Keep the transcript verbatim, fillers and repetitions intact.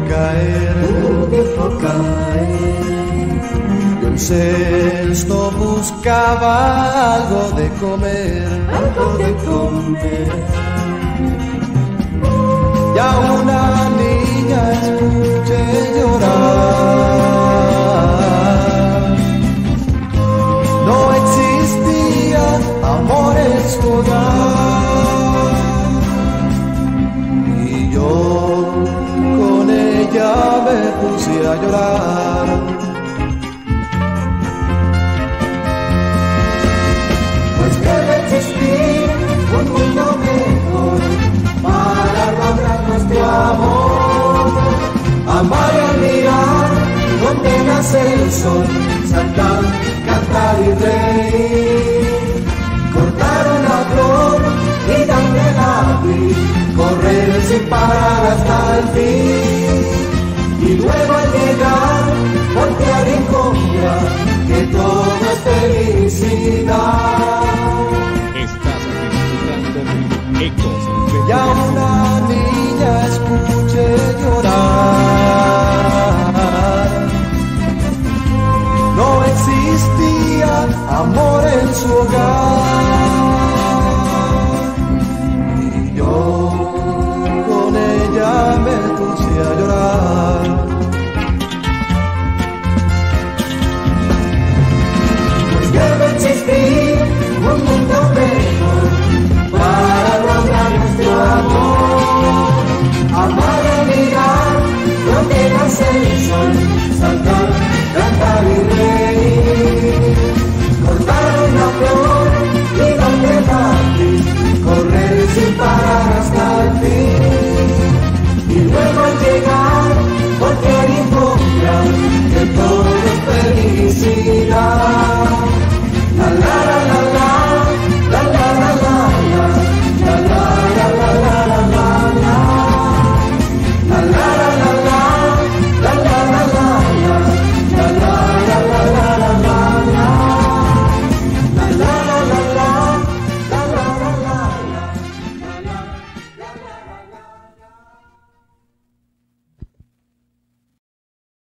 caer, dejó caer. y un cesto buscaba algo de comer, Algo de comer. y a una niña escuché llorar. No existía amor en su hogar, y yo con ella me puse a llorar. Pues debe existir un mundo mejor para lograr nuestro amor. Amar y admirar donde nace el sol, saltar, cantar y reír, cortar una flor y darle la abrir, correr sin parar hasta el fin, y luego al llegar voltear y encontrar que todo es felicidad. Estás disfrutando de Ecos Y a una niña escuché llorar. No existía amor en su hogar,